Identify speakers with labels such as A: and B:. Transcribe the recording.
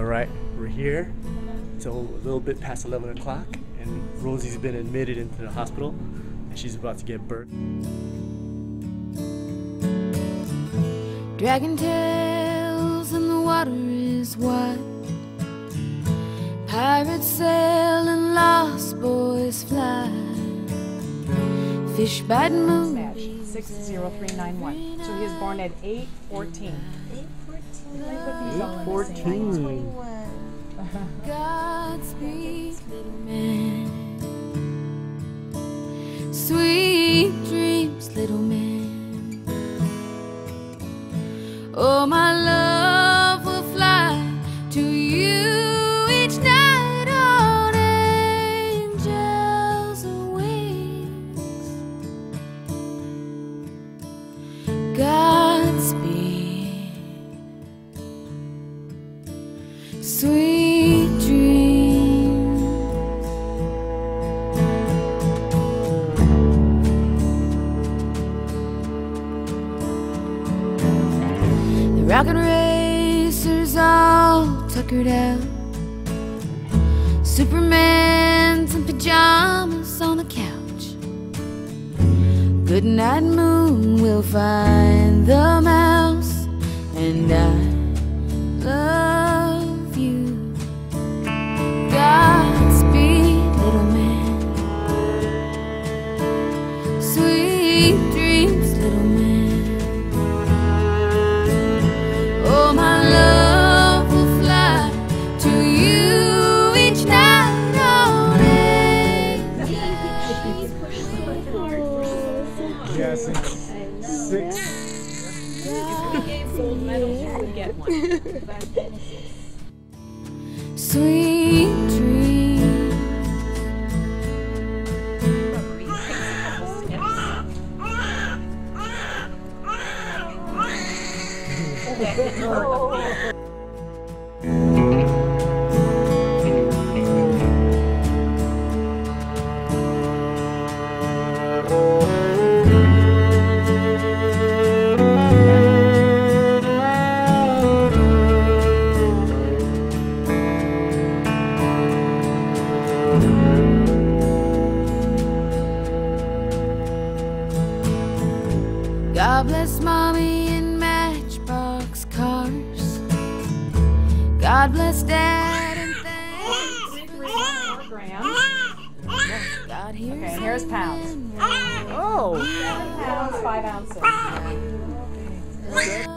A: Alright, we're here till a little bit past 11 o'clock, and Rosie's been admitted into the hospital, and she's about to get birth.
B: Dragon tails and the water is wide. Pirates sail and lost boys fly. Fish bite movies.
C: 60391. So he was born at 8/14.
A: 8/14.
B: Godspeed, little man. Sweet dreams, little man. Oh, my love will fly to you each night on angels' wings. Godspeed, sweet dreams. The rocket racers all tuckered out. Superman's in pajamas on the couch. Good night, moon, we'll find the mouse, and I love you. Godspeed, little man. Sweet dreams, little man. Oh, my love will fly to you each night on
A: Yes, six.
C: If we gave gold medals, you would get one.
B: sweet dreams. God bless mommy and matchbox cars. God bless dad and thanks.
C: 4 grams.
B: God hears.
C: Okay, and here's pounds.
A: Oh!
C: 7 pounds, 5 ounces.